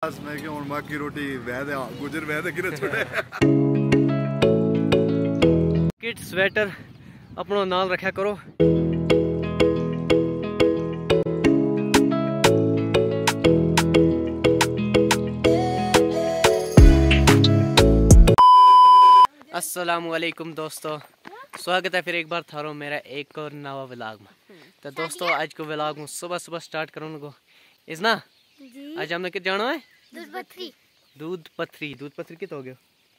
बस मैं क्यों माँ की रोटी वैद गुजर वैद कि छोटे किट स्वेटर अपनो नाल रखा करो। अस्सलामुअलैकुम दोस्तों, स्वागत है फिर एक बार थारो मेरा एक और नवा व्लॉग में। तो दोस्तों आज को व्लॉग में सुबह सुबह स्टार्ट करूँ को इसना आज हमने कित जाना है दूध पथरी कित हो गयो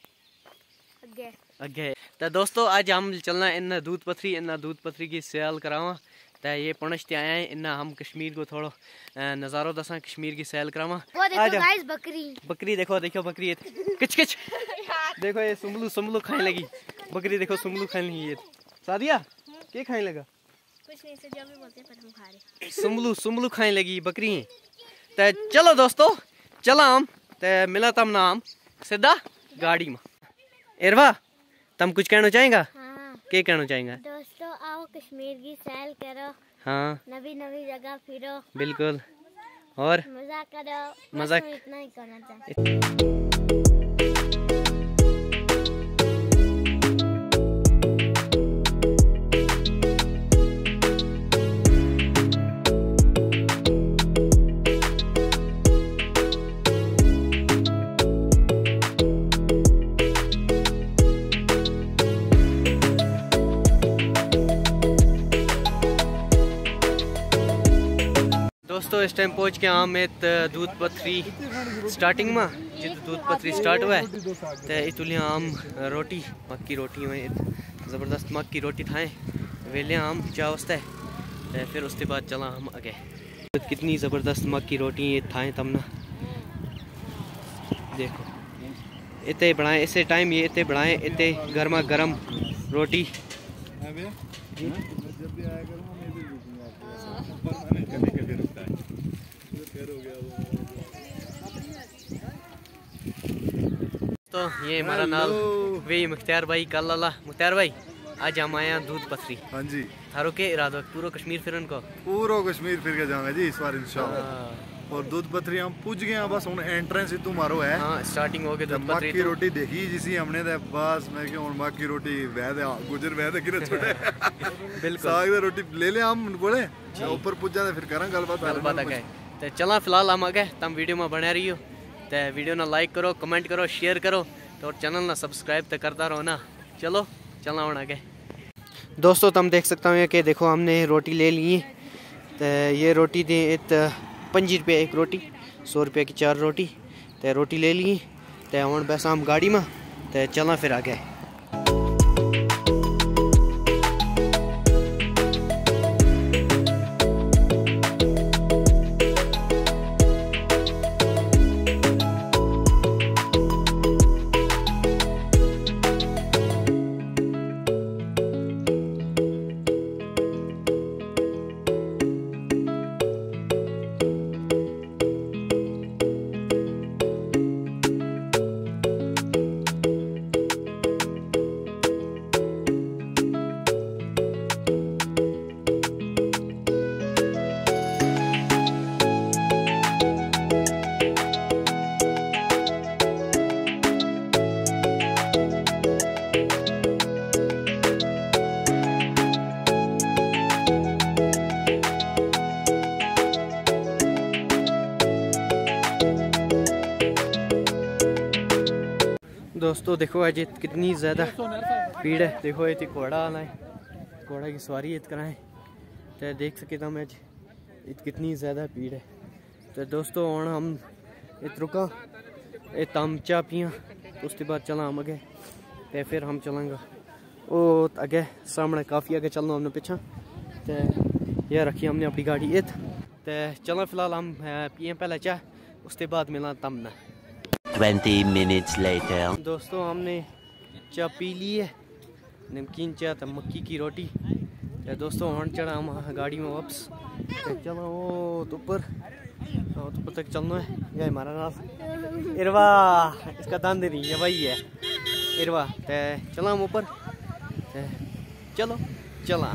अगे। तो दोस्तों आज हम चलना इन दूध पथरी की सैल करावा। तो ये पहुंचते आए हैं इन हम कश्मीर को थोड़ा नज़ारो दसा कश्मीर की सैल करावा। बकरी देखो बकरी किच किच देखो ये सुमलू खाने लगी बकरी, देखो सुमलू खाने लगी। ये सादिया क्या खाने लगा? कुछ नहीं, जो भी बोलते पर हम खा रहे। सुमलू खाने लगी बकरी। तो चलो दोस्तों चला हम तो मिला तम नाम सीधा गाड़ी में। इरवा तुम कुछ कहना चाहेगा? हाँ। क्या कहना चाहेगा? दोस्तों आओ कश्मीर की सैर करो। हाँ, नवी जगह फिरो। बिल्कुल, और मजा करो। मजाक इतना ही करना चाहिए। दोस्तों इस टाइम पहुंच के हम दूध पथरी स्टार्टिंग में जित दूध पथरी स्टार्ट हुआ है तो इतुली हम रोटी मक्की रोटी में ज़बरदस्त मक्की रोटी खाएं वेले हम चाह वास्ते तो फिर उसके बाद चला हम आगे। कितनी ज़बरदस्त मक्की रोटी ये थाएं तमना देखो इतने बनाए इसे टाइम ये इतने बनाए इतने गर्मा गर्म रोटी। तो ये हमारा नाल वे मुख्तार भाई कल्ला मुख्तार भाई आज हम आए हैं दूध पथरी। हाँ जी, थारो के इरादा पूरा कश्मीर फिरन को? पूरा कश्मीर फिर के जाऊंगा जी इस बार इंशाल्लाह। और दूध पथरी हम पूछ गए हैं, बस उन एंट्रेंस ही मारो है। हाँ, स्टार्टिंग हो गई दूध पथरी। मक्की रोटी देखी जिसी हमने तो बस मैं क्यों माँ की रोटी वैद गुजर वैद कि छोटे बिल्कुल साग दी रोटी ले ले हम बोले ऊपर पूछ जाते फिर करें गलबात आगे। तो चला फिलहाल हम आगे तुम वीडियो में बने रही हो तो वीडियो ना लाइक करो, कमेंट करो, शेयर करो तो चैनल ना सब्सक्राइब तो करता रहो ना। चलो चला होना आगे। दोस्तों तुम देख सकता हूँ कि देखो हमने रोटी ले ली तो ये रोटी दी 5 रुपये एक रोटी, 100 रुपये की 4 रोटी। तो रोटी ले ली तो हम बस हम गाड़ी में तो चला फिर आगे। दोस्तों देखो आज कितनी ज़्यादा भीड़ है। देखो ये घोड़ा आना है, घोड़ा की सवारी कराएं तो देख सके तुम आज कितनी ज़्यादा भीड़ है। तो दोस्तों और हम रुका तम चाह पिया उसके बाद चला हम आगे तो फिर हम चलेंगे ओ आगे सामने काफ़ी आगे चलना हमने पीछा। तो यह रखी हमने अपनी गाड़ी तो चलो फिलहाल हम पिए पहले चाह उसके बाद मिला तमना। 20 minutes later. दोस्तों हमने चाय पी ली है, नमकीन चाय तो मक्की की रोटी। तो दोस्तों हम चढ़ा हम गाड़ी में वापस तो चलो वो तो ऊपर तक चलना है। यह हमारा नाम इरवा, इसका दान नहीं है भाई है इरवा। तो चला हम ऊपर चलो चला।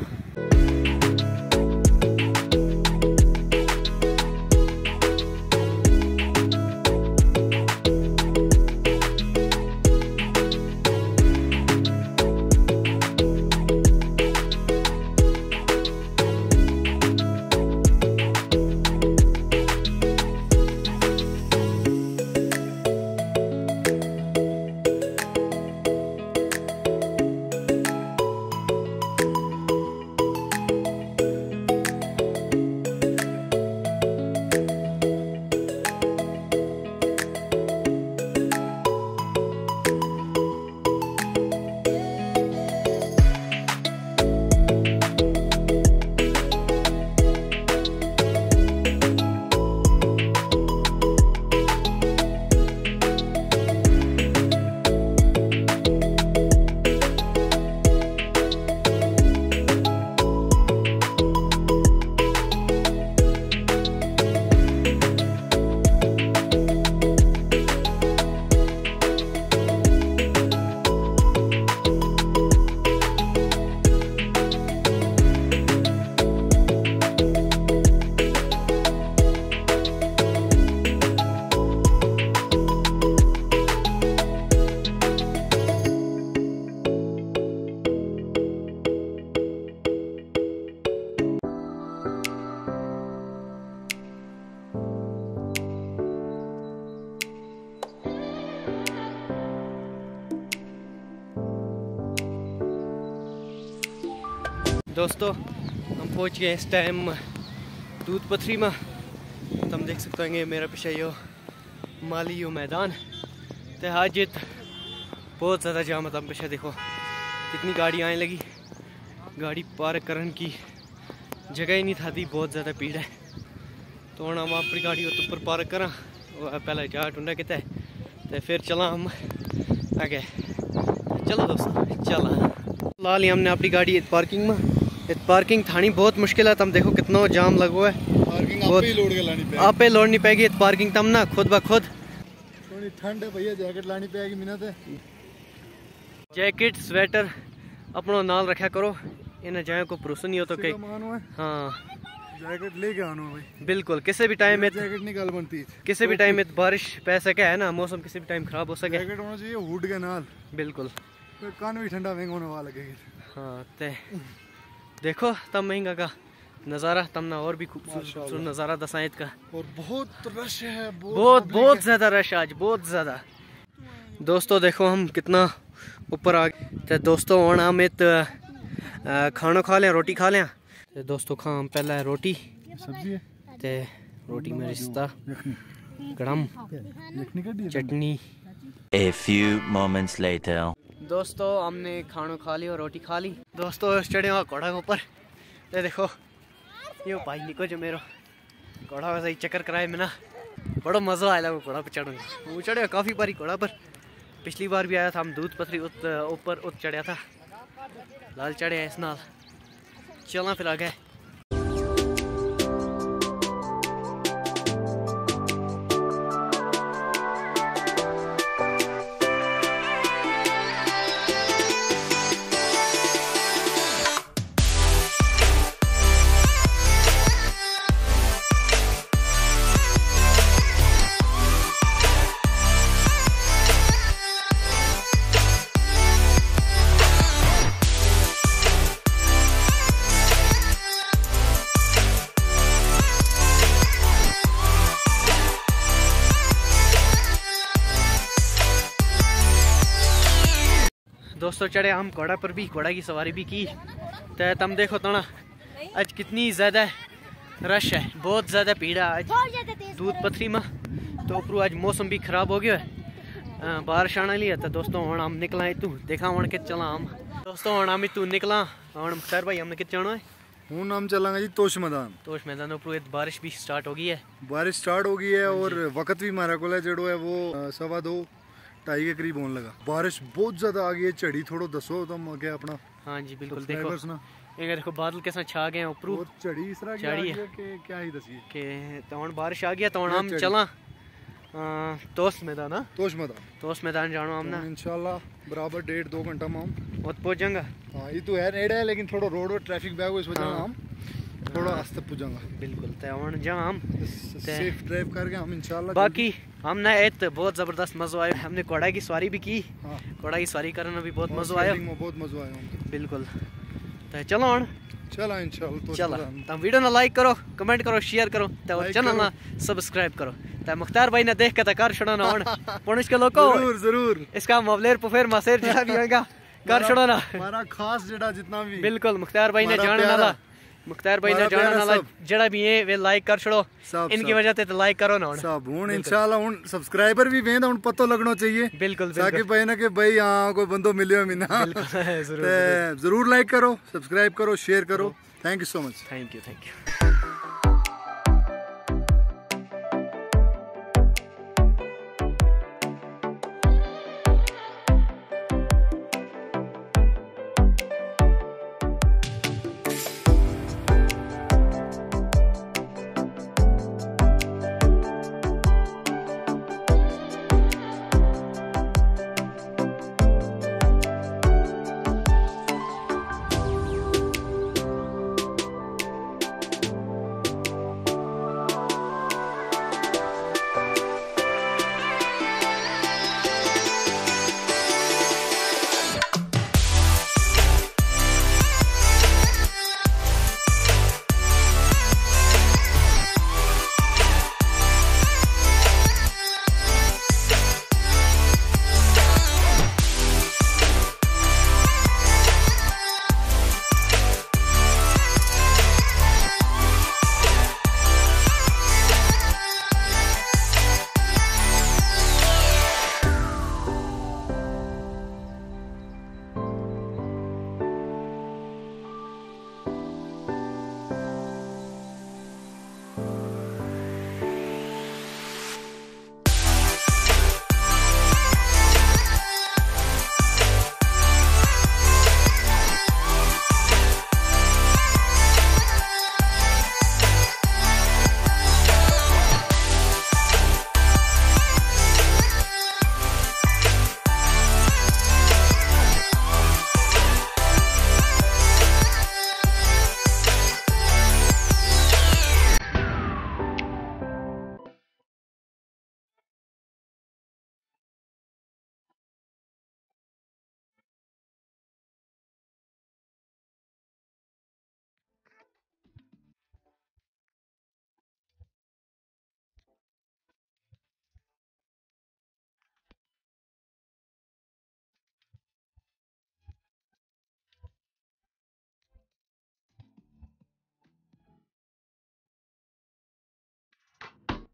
दोस्तों हम पहुंच गए इस टाइम दूध पथरी में। तुम देख सकते होंगे मेरा पीछे यो माली यो मैदान तो आज बहुत ज़्यादा जाम है। तुम पीछे देखो कितनी गाड़ी आने लगी, गाड़ी पार्क करने की जगह ही नहीं था, बहुत ज़्यादा भीड़ है। तो हम अपनी गाड़ी ऊपर पार्क करा, पहले जा ढूंढा कितने तो फिर चला हम आगे। चलो दोस्तों चला फिलहाल ही हमने अपनी गाड़ी पार्किंग में, पार्किंग थानी बहुत मुश्किल है। तुम देखो कितना जाम लगा हुआ है, पार्किंग आप पे लोडनी पेगी पार्किंग तम ना खुद ब खुद। थोड़ी ठंड है भैया, जैकेट लानी पेगी मिनत है। जैकेट स्वेटर अपना नाल रखा करो, इन जाए को भरोसा नहीं हो तो कहीं। हाँ जैकेट लेके आना भाई, बिल्कुल किसी भी टाइम में जैकेट निकाल बनती है, किसी भी टाइम में बारिश पै सके है ना, मौसम किसी भी टाइम खराब हो सके। जैकेट होना चाहिए हुड के नाल, बिल्कुल फिर कान भी ठंडा महंगा होने वाला लगेगा। हाँ ते देखो तब महंगा का नज़ारा, तमना और भी खूबसूरत नज़ारा दसायत का। और बहुत रश है, बहुत ज़्यादा रश आज, बहुत ज़्यादा। दोस्तों देखो हम कितना ऊपर आ गए। दोस्तों और हम खाना खा लें, रोटी खा लें। तो दोस्तों खा हम पहला रोटी सब्जी है ते रोटी में रिश्ता गरम चटनी। A few moments later. दोस्तों हमने खाना खा ली और रोटी खा ली। दोस्तों चढ़े वहाँ घोड़ा के ऊपर, ये देखो ये भाई निको जो मेरो घोड़ा वैसा ही चक्कर कराए में ना, बड़ा मज़ा आया वो घोड़ा पर चढ़ने। वो चढ़े काफ़ी बारी घोड़ा पर, पिछली बार भी आया था हम दूध पथरी ऊपर चढ़ा था, लाल चढ़े हैं इस नाल। चलना फिर आगे। दोस्तों चढ़े हम घोड़ा पर भी, घोड़ा की सवारी भी की। तो तुम देखो तो ना आज कितनी ज़्यादा रश है, बहुत ज़्यादा भीड़ है आज दूध पथरी में। तो ऊपर आज मौसम भी ख़राब हो गया है, बारिश आने ली है। तो दोस्तों हम निकला तू देखा हम के चला हम। दोस्तों हम तू निकला हम सर भाई हमने कितने जाना है। हूँ हम चलांगे जी तोश मैदान ऊपर बारिश भी स्टार्ट हो गई है, बारिश स्टार्ट हो गई है। और वक्त भी हमारा को जड़ो है वो 2:15-2:30 के करीब होने लगा। बारिश बहुत ज्यादा आ गई है, चढ़ी थोड़ा दसो तुम आगे अपना। हाँ जी बिल्कुल देखो ये देखो बादल कैसा छा गए ऊपर, चढ़ी इस तरह चढ़ी है कि क्या ही दसिए के तो बारिश आ गया। तो हम चला तोश मैदान जाना हम ना इंशाल्लाह बराबर 1.5-2 घंटा में हम पहुंच जाएंगे। हाँ ये तो है नेड़े है, लेकिन थोड़ा रोड ट्रैफिक बैग इस वजह हम थोड़ा आस्ते पहुंचाएंगे। बिल्कुल तो हम सेफ ड्राइव करके हम इंशाल्लाह। बाकी हमने बहुत ज़बरदस्त मज़ा आया, हमने घोड़ा की सवारी भी की। घोड़ा की सवारी करने में भी बहुत मज़ा आया, बहुत मज़ा आया बिल्कुल। तो चलो चला इंशाल्लाह। चला तुम वीडियो ना लाइक करो, कमेंट करो, शेयर करो, तो चैनल ना सब्सक्राइब करो। तो मुख्तार भाई ने देख के कर छोड़ो ना पुणिश के लोगों जरूर इसका मवलेर पुफेर मासेर जड़ा भी होगा कर छोड़ो ना हमारा खास जड़ा जितना भी। बिल्कुल मुख्तार भाई ने जाने वाला, मुख्तार भाई ने जाने वाला जड़ा भी है वे लाइक कर छोड़ो, इनकी वजह से तो लाइक करो ना सब। हुन इंशाल्लाह हुन सब्सक्राइबर भी वेंदा हुन पतो लगना चाहिए। बिल्कुल ताकि भाई ना कि भाई हां कोई बंदो मिलियो मिना। जरूर लाइक करो, सब्सक्राइब करो, शेयर करो। Thank you so much. Thank you.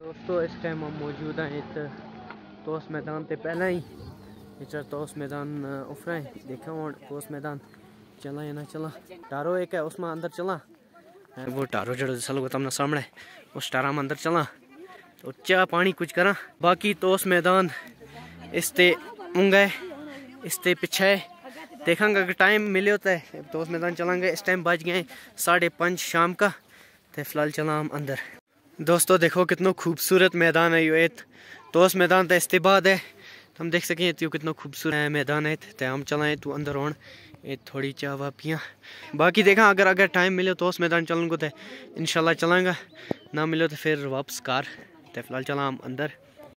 दोस्तों इस टाइम हम मौजूद हैं इत तोस मैदान ते पहले ही इधर तोस मैदान उफरा है देखा और तोस मैदान चला या ना चला टारो एक है उसमें अंदर चला वो टारो जड़ो चलो तमने सामने उस टारा में अंदर चला तो चाह पानी कुछ करा बाकी तोस मैदान इसते उंगे इसते पीछे देखेंगे अगर टाइम मिले होता है तोस मैदान चलांगे इस टाइम बज गए 5:30 शाम का तो फिलहाल चला हम अंदर। दोस्तों देखो कितना खूबसूरत मैदान है ये तोस मैदान तो इसके बाद है हम देख सकें तो कितना खूबसूरत मैदान है तो हम चलाएं तू अंदर होन ये थोड़ी चाह वा पियाँ बाकी देखा अगर टाइम मिले तो उस मैदान चलूँगा तो इंशाल्लाह चलांगा ना मिले तो फिर वापस कार तो फिलहाल चला हम अंदर।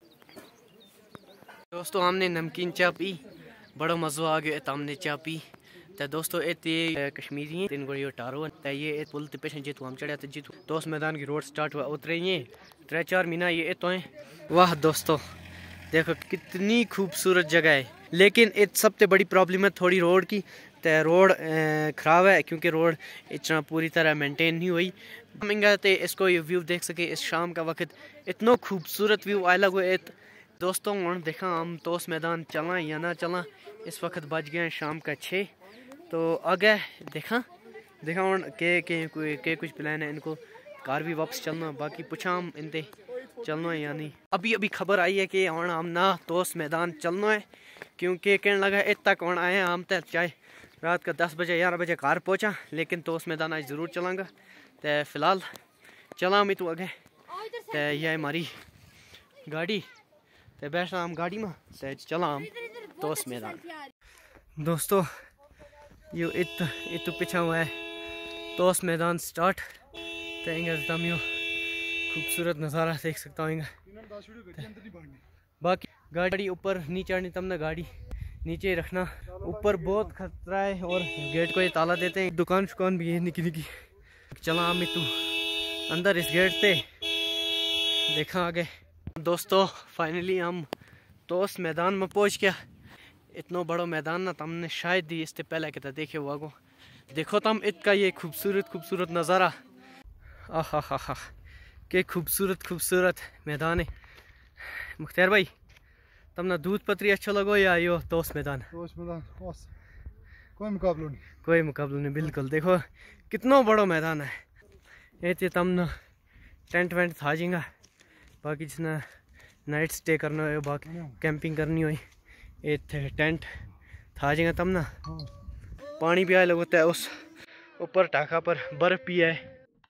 दोस्तों हमने नमकीन चाय पी बड़ा मज़ा आ गया तो हमने चाय पी तो दोस्तों ये कश्मीरी तीन गोड़ी टारो तो ये पुल पे जीतू हम चढ़ा तो जीतू तो उस मैदान की रोड स्टार्ट हुआ उतरे ये 3-4 महीना ये तो है। वाह दोस्तों देखो कितनी खूबसूरत जगह है लेकिन एक सबसे बड़ी प्रॉब्लम है थोड़ी रोड की तो रोड ख़राब है क्योंकि रोड इतना पूरी तरह मेंटेन नहीं हुई हम इसको ये व्यू देख सके इस शाम का वक्त इतना खूबसूरत व्यू आया हुआ दोस्तों देखा हम तो उस मैदान चला या ना चला इस वक्त बज गए शाम का 6 तो आगे देखा के कुछ प्लान है इनको कार भी वापस चलना बाकी पूछा हम इनते चलना है या नहीं अभी खबर आई है कि हम ना तो उस मैदान चलना है क्योंकि कहने लगा इत तक आए हम तो चाहे रात का 10 बजे 11 बजे कार पहुंचा लेकिन तो उस मैदान आज ज़रूर चलांगा तो फिलहाल चला मैं तू आगे तो यह है हमारी गाड़ी तो बैठा हम गाड़ी में तो चला हम तो उस मैदान। दोस्तों यो इत पीछा हुआ है तो उस मैदान स्टार्ट तो एकदम यो खूबसूरत नज़ारा देख सकता हूँ बाकी गाड़ी ऊपर नहीं चढ़नी तमने गाड़ी नीचे रखना ऊपर बहुत खतरा है और गेट को ये ताला देते हैं दुकान शुकान भी है निकी निकी चला हम तू अंदर इस गेट से देखा आगे। दोस्तों फाइनली हम तो उस मैदान में पहुंच गया इतना बड़ा मैदान ना तुमने शायद ही इससे पहले कहता देखे हुआ को देखो तुम इसका ये खूबसूरत नज़ारा आहा के खूबसूरत मैदान है। मुख्तार भाई तुमने दूध पत्री अच्छा लगो या यो तो उस मैदान कोई मुकाबला नहीं बिल्कुल देखो कितना बड़ा मैदान है ये तुमने टेंट वेंट था जाएगा बाकी जिसने नाइट स्टे करना हो बाकी कैंपिंग करनी हो ये टेंट था जाएगा तब ना पानी भी आया लगता है उस ऊपर टाका पर बर्फ भी है।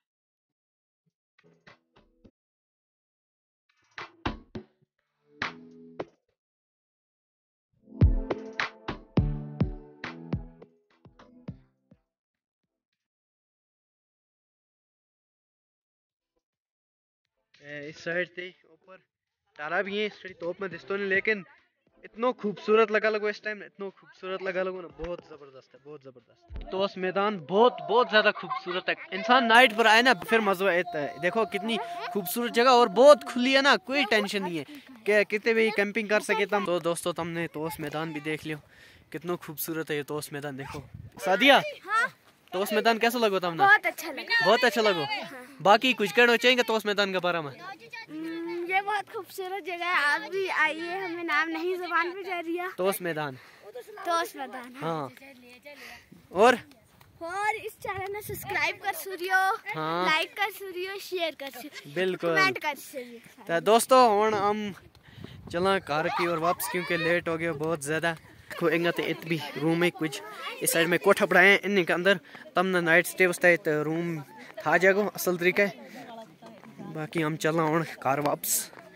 इस साइड से ऊपर तारा भी है इस टॉप में दिस्तो नहीं लेकिन इतना खूबसूरत लगा लगो इस टाइम इतना खूबसूरत लगा लगो ना बहुत जबरदस्त तो उस मैदान बहुत ज्यादा खूबसूरत है इंसान नाइट पर आए ना फिर मजा आता है। देखो कितनी खूबसूरत जगह और बहुत खुली है ना कोई टेंशन नहीं है कि कितने भी कैंपिंग कर सके तुम। तो दोस्तों तुमने तो उस मैदान भी देख लियो कितना खूबसूरत है ये तो उस मैदान देखो सादिया तो उस मैदान कैसा लगो तुमने बहुत अच्छा लगो बाकी कुछ कहना चाहेंगे तो उस मैदान के बारे में ये बहुत खूबसूरत जगह है आप भी आइए हमें नाम नहीं जुबान पे जा रही है तो उस मैदान हाँ और इस चैनल में सब्सक्राइब कर सूर्यो हाँ लाइक कर सूर्यो शेयर कर सूर्यो बिल्कुल कमेंट कर सूर्यो। तो दोस्तों हुन हम चला कार की और वापस क्योंकि लेट हो गया बहुत ज़्यादा खोएंगे तो इत भी रूम है कुछ इस साइड में कोठा पड़ा है इन के अंदर तमने नाइट स्टे उसका रूम था जाएगा असल तरीका है बाकी हम चलना हूँ कार वापस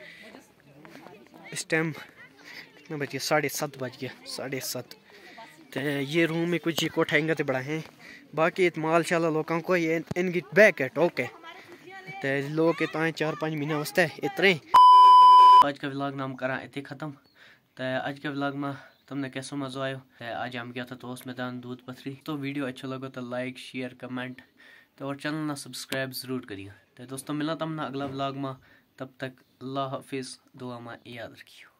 इस टाइम कितना बज गया 7:30 बज गया 7:30 तो ये रूम में कुछ कोठा इंगा तो बड़ा है बाकी माल शाला लोगों को ये इनकी बैक है टोक है तो लोग के 4-5 महीने वास्ते इतने। आज का व्लॉग नाम करा इतने ख़त्म तो आज के व्लॉग में तुमने कैसा मज़ा आयो आज हम गया था तो उस मैदान दूध पथरी तो वीडियो अच्छा लगा तो लाइक शेयर कमेंट तो और चैनल ना सब्सक्राइब ज़रूर करिए तो दोस्तों मिला तुमने अगला व्लॉग में तब तक अल्लाह हाफिज़ दुआ में याद रखियो।